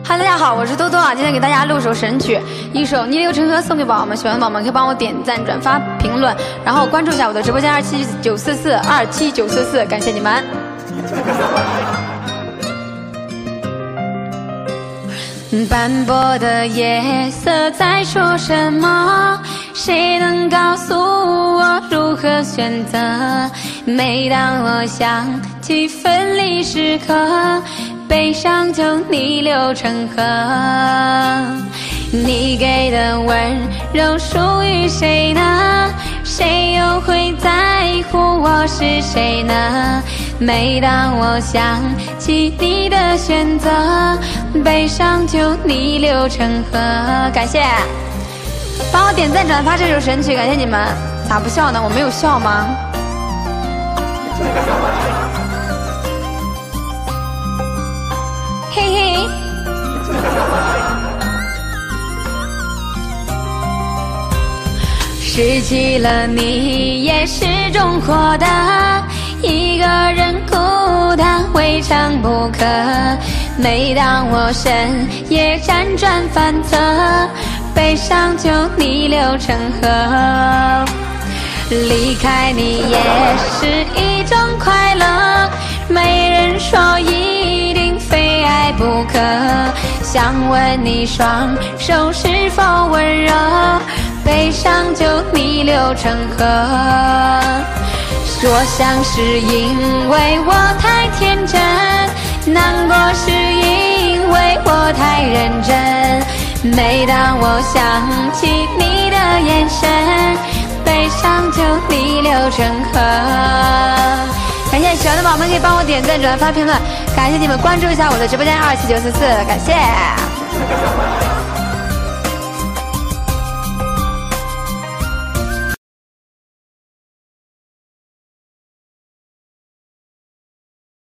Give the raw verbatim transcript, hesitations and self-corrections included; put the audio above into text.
哈喽，大家好，我是多多啊，今天给大家录首神曲，一首《逆流成河》送给宝宝们，喜欢的宝宝们可以帮我点赞、转发、评论，然后关注一下我的直播间二七九四四二七九四四，感谢你们。斑驳的夜色在说什么？谁能告诉我如何选择？每当我想起分离时刻，悲伤就逆流成河。你给的温柔属于谁呢？谁又会在乎我是谁呢？每当我想起你的选择，悲伤就逆流成河。感谢，帮我点赞转发这首神曲，感谢你们。咋不笑呢？我没有笑吗？嘿嘿。失去了你也是种获得，一个人孤单未尝不可。每当我深夜辗转反侧，悲伤就逆流成河。离开你也是一种快乐，没人说一定非爱不可。想问你双手是否温柔，悲伤就逆流成河。说想是因为我太天真，难过是因为我太认真。每当我想起你的眼神，悲伤就逆流成河。感谢喜欢的宝宝们可以帮我点赞、转发、评论，感谢你们关注一下我的直播间二七九四四，感谢。